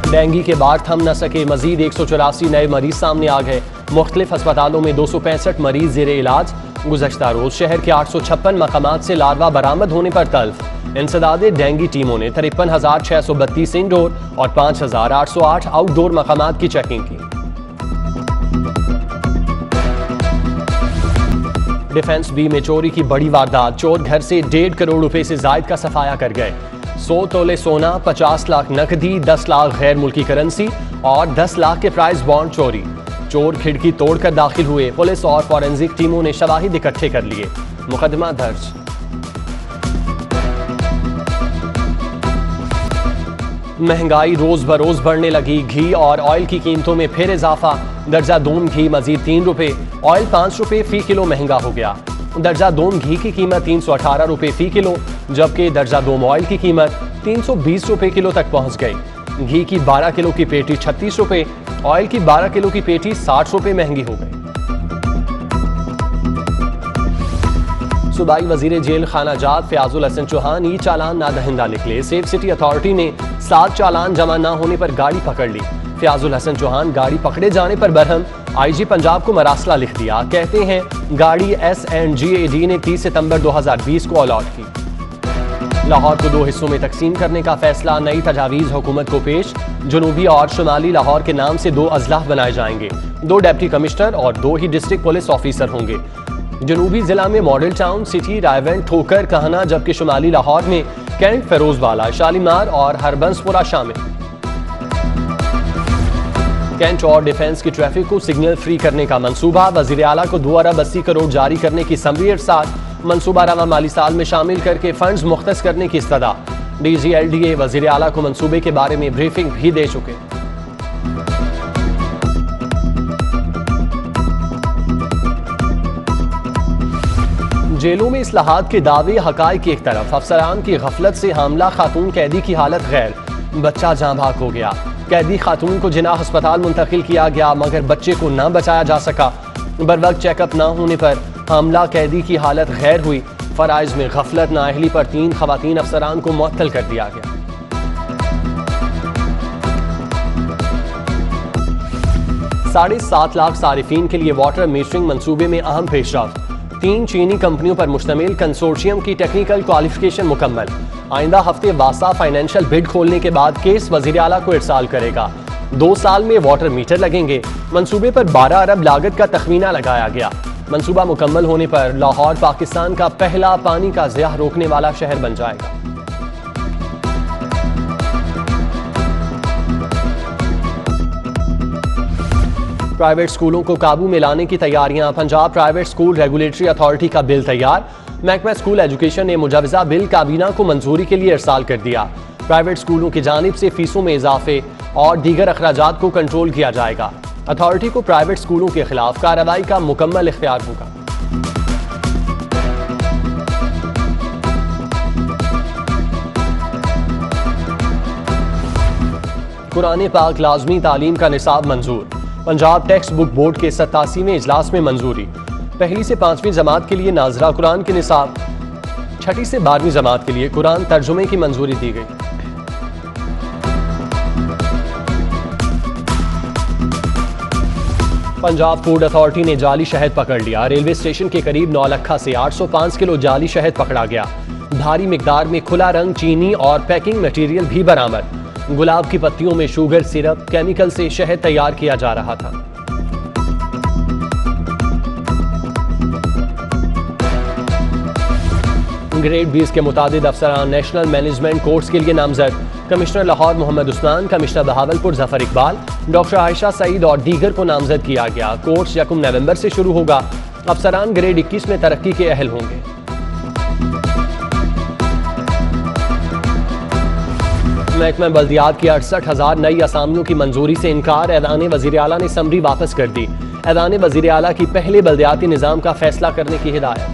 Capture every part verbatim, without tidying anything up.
Dengue के बाद थम न सके, मजीद एक सौ चौरासी नए मरीज सामने आ गए। मुख्तलिफ अस्पतालों में दो सौ पैंसठ मरीज जेर इलाज। गुज़श्ता रोज शहर के आठ सौ छप्पन मकामात से लार्वा बरामद होने पर तल्फ। इंसदादे डेंगू टीमों ने तिरपन हजार छह सौ बत्तीस इंडोर और पाँच हजार आठ सौ आठ आउटडोर मकामात की चेकिंग की। डिफेंस बी में चोरी की बड़ी वारदात, चोर घर से डेढ़ करोड़ रुपए से जायद का सफाया कर गए। सौ तोले सोना, पचास लाख नकदी, दस लाख गैर मुल्की करेंसी और दस लाख के प्राइज बॉन्ड चोरी। चोर खिड़की तोड़कर दाखिल हुए। पुलिस और फॉरेंसिक टीमों ने शवाहिद इकट्ठे कर लिए। मुकदमा दर्ज। महंगाई रोज बरोज बढ़ने लगी। घी और ऑयल की कीमतों में फिर इजाफा। दर्जा दून घी मजीद तीन रुपए, ऑयल पाँच रुपए फी किलो महंगा हो गया। दर्जा दून घी की कीमत तीन सौ अठारह रुपए फी किलो, जबकि दर्जा दोम ऑयल की कीमत तीन सौ बीस रुपए किलो तक पहुंच गई। घी की बारह किलो की पेटी छत्तीस रुपए, ऑयल की बारह किलो की पेटी साठ रुपए महंगी हो गई। सूबाई वजीर जेल खाना जात फयाजुल हसन चौहान ई चालान ना दहिंदा निकले। सेफ सिटी अथॉरिटी ने सात चालान जमा ना होने पर गाड़ी पकड़ ली। फयाजुल हसन चौहान गाड़ी पकड़े जाने पर बरहम। आईजी पंजाब को मरासला लिख दिया। कहते हैं गाड़ी S and G A D ने तीस सितंबर दो हजार बीस को अलॉट की। लाहौर को दो हिस्सों में तकसीम करने का फैसला, नई तजावीज़ हुकूमत को पेश। जनूबी और शुमाली लाहौर के नाम से दो अजलाह बनाए जाएंगे। दो डिप्टी कमिश्नर और दो ही डिस्ट्रिक्ट पुलिस ऑफिसर होंगे। जनूबी जिला में मॉडल टाउन, सिटी, रायवेंट, ठोकर, कहना, जबकि शुमाली लाहौर में कैंट, फिरोजवाला, शालीमार और हरबंसपुरा शामिल। कैंट और डिफेंस की ट्रैफिक को सिग्नल फ्री करने का मंसूबा। वजीर आला को दो अरब अस्सी करोड़ जारी करने की समरी अरसाल। मंसूबा रवा माली साल में शामिल करके फंड्स मुख्तस करने की इस्तदा। D G L D A वजीर आला को मंसूबे के बारे में ब्रीफिंग भी दे चुके। जेलों में इस्लाहात के दावे हकायक की एक तरफ, अफसरान की गफलत से हामला खातून कैदी की हालत गैर, बच्चा जाँ भाग हो गया। कैदी खातून को जिना अस्पताल मुंतकिल किया गया मगर बच्चे को न बचाया जा सका। बरवक्त चेकअप न होने पर हामला कैदी की हालत गैर हुई। फराइज में गफलत नाअहली पर तीन खवातीन अफसरान को मुअत्तल कर दिया गया। साढ़े सात लाख सारिफीन के लिए वाटर मीटरिंग मंसूबे में अहम पेशरफ्त। तीन चीनी कंपनियों पर मुश्तमिल कंसोर्शियम की टेक्निकल क्वालिफिकेशन मुकम्मल। आइंदा हफ्ते वासा फाइनेंशियल बिड खोलने के बाद केस वजीर आला को इरसाल करेगा। दो साल में वाटर मीटर लगेंगे। मंसूबे पर बारह अरब लागत का तखमीना लगाया गया। मंसूबा मुकम्मल होने पर लाहौर पाकिस्तान का पहला पानी का ज़िया रोकने वाला शहर बन जाएगा। प्राइवेट स्कूलों को काबू में लाने की तैयारियां। Punjab private school regulatory authority का बिल तैयार। महकमा स्कूल एजुकेशन ने मुजवजा बिल काबीना को मंजूरी के लिए इरसाल कर दिया। प्राइवेट स्कूलों की जानिब से फीसों में इजाफे और दीगर अखराजात को कंट्रोल किया जाएगा। अथॉरिटी को प्राइवेट स्कूलों के खिलाफ कार्रवाई का मुकम्मल इख्तियार होगा। कुरान पाक लाजमी तालीम का निसाब मंजूर। पंजाब टेक्स्ट बुक बोर्ड के सतासीवें इजलास में मंजूरी। पहली से पांचवीं जमात के लिए नाजरा कुरान के निसाब, छठी से बारहवीं जमात के लिए कुरान तर्जुमे की मंजूरी दी गई। पंजाब फूड अथॉरिटी ने जाली शहद पकड़ लिया। रेलवे स्टेशन के करीब नौलखा से आठ सौ पाँच किलो जाली शहद पकड़ा गया। भारी मिकदार में खुला रंग, चीनी और पैकिंग मटेरियल भी बरामद। गुलाब की पत्तियों में शुगर सिरप, केमिकल से शहद तैयार किया जा रहा था। ग्रेड बीस के मुतादिद अफसरान नेशनल मैनेजमेंट कोर्स के लिए नामजद। Commissioner Lahore Mohammad Usman, commissioner Bahawalpur Zafar Iqbal, doctor Ayesha Saeed और दीगर को नामजद किया गया। कोर्स यकम नवंबर से शुरू होगा। अफसरान ग्रेड इक्कीस में तरक्की के अहल होंगे। महकमा बल्दियात की अड़सठ हजार नई असामियों की मंजूरी से इनकार। ऐलान वजीर आला ने समरी वापस कर दी। ऐलान वजीर आला की पहले बल्दियाती निज़ाम का फैसला करने की हिदायत।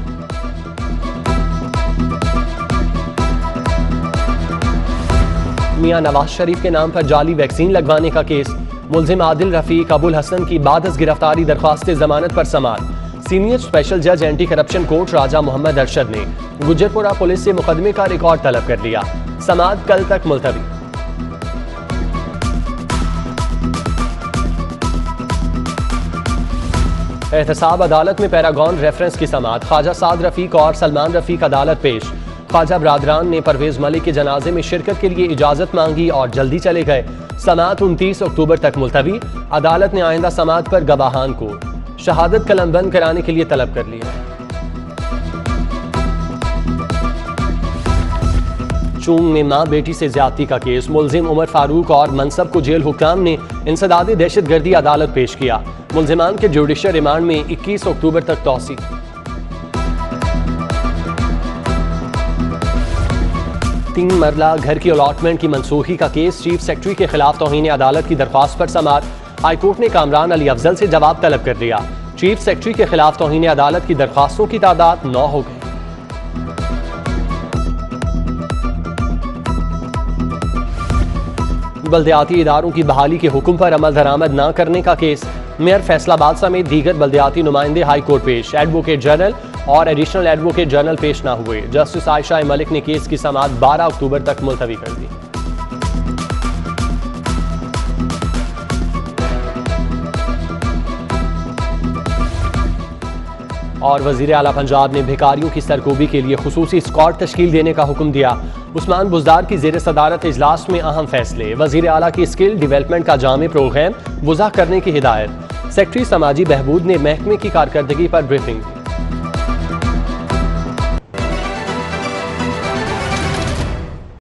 मियां नवाज शरीफ के नाम पर जाली वैक्सीन लगवाने का केस। मुलजिम आदिल रफीक, अबुल हसन की बादस गिरफ्तारी दरख्वास्त जमानत पर समाअत। सीनियर स्पेशल जज anti corruption court Raja Mohammad Arshad ने गुजरपुरा पुलिस से मुकदमे का रिकॉर्ड तलब कर लिया। समाअत कल तक मुलतवी। एहतसाब अदालत में पैरागॉन रेफरेंस की समाअत। ख्वाजा साद रफीक और सलमान रफीक अदालत पेश। ख्वाजा बरादरान ने परवेज मलिक के जनाजे में शिरकत के लिए इजाजत मांगी और जल्दी चले गए। समाअत उनतीस अक्टूबर तक मुलतवी। अदालत ने आइंदा समाअत पर गवाहान को शहादत कलमबंद कराने के लिए तलब कर लिया। चूंग में मां बेटी से ज्यादती का केस। मुलजिम उमर फारूक और मनसब को जेल हुक्काम ने इंसदादी दहशतगर्दी अदालत पेश किया। मुलजिमान के जुडिशल रिमांड में इक्कीस अक्टूबर तक तौसी। तीन मरला घर की अलॉटमेंट की मनसूखी का केस। चीफ सेक्रेटरी के खिलाफ तौहीन अदालत की दरख्वास्त पर समाअत। हाईकोर्ट ने कामरान अली अफजल से जवाब तलब कर लिया। चीफ सेक्रेटरी के खिलाफ तौहीन अदालत की दरख्वास्तों की तादाद नौ हो गई। बल्दियाती इदारों की बहाली के हुक्म पर अमल दरामद न करने का केस। मेयर फैसलाबाद समेत दीगर बल्दियाती नुमाइंदे हाई कोर्ट पेश। एडवोकेट जनरल और एडिशनल एडवोकेट जनरल पेश न हुए। जस्टिस आयशा मलिक ने केस की समाअत बारह अक्टूबर तक मुलतवी कर दी। और वजीर आला पंजाब ने भिखारियों की सरकोबी के लिए खुसूसी स्क्वाड तश्कील देने का हुक्म दिया। उस्मान बुज़दार की जेर सदारत इजलास में अहम फैसले। वजीर आला की स्किल डेवलपमेंट का जामे प्रोग्राम वज़ा करने की हिदायत। सेक्रेटरी समाजी बहबूद ने महकमे की कारकर्दगी पर ब्रीफिंग दी।